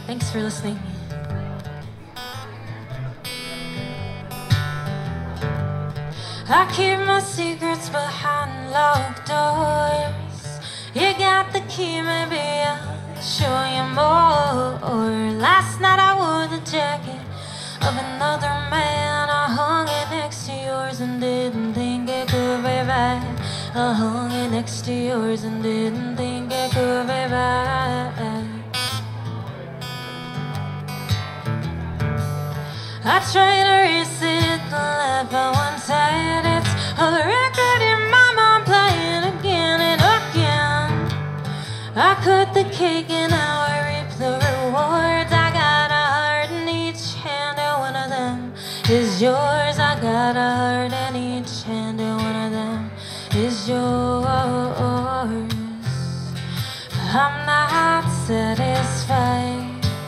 Thanks for listening. I keep my secrets behind locked doors. You got the key, maybe I'll show you more. Last night I wore the jacket of another man. I hung it next to yours and didn't think it could be bad. I hung it next to yours and didn't think it could be bad. I tried to reset the life I once had. It's a record in my mind playing again and again. I cut the cake and now I reap the rewards. I got a heart in each hand and one of them is yours. I got a heart in each hand and one of them is yours. I'm not satisfied.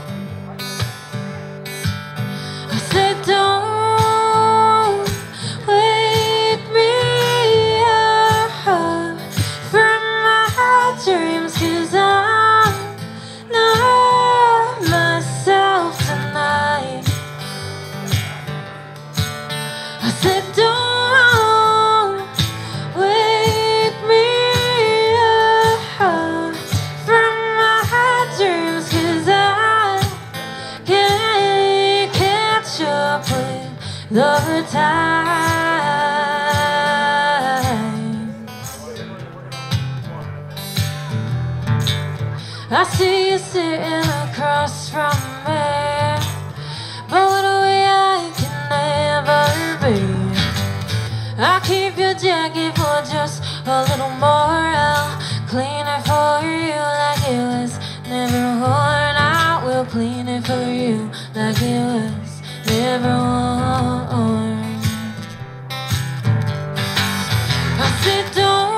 I said don't wake me up from my dreams, 'cause I'm not myself tonight. I said don't wake me up from my dreams, 'cause I can't catch up with the time. I see you sitting across from me, but what a way I can never be. I keep your jacket for just a little more. I'll clean it for you like it was never worn. I will clean it for you like it was never worn. I said don't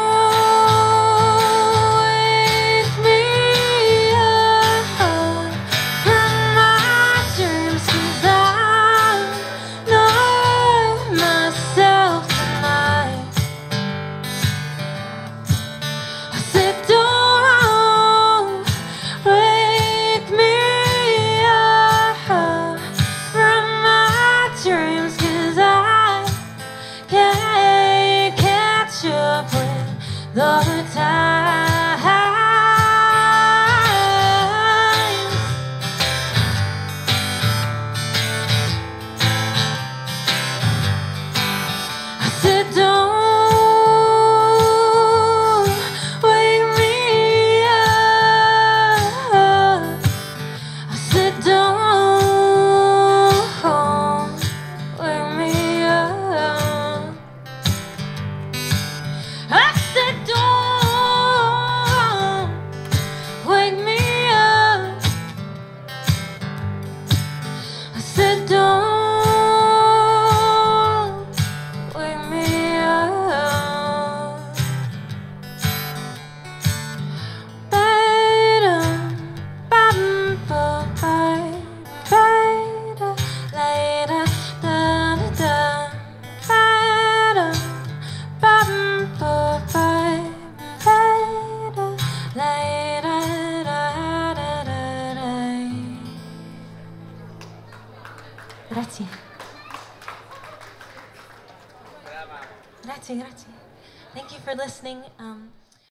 wake me up from my dreams, 'cause I'm not myself tonight. I said don't wake me up from my dreams, 'cause I can't catch up with the times. I said don't wake me up. I said don't wake me up. I said don't wake me up. I said don't wake me up. Ba-da, ba-ba-ba, ba-da, la-da, da-da-da. Ba-da, ba-ba-ba, ba-da, la-da, da-da-da-da. Grazie. Grazie, grazie. Thank you for listening.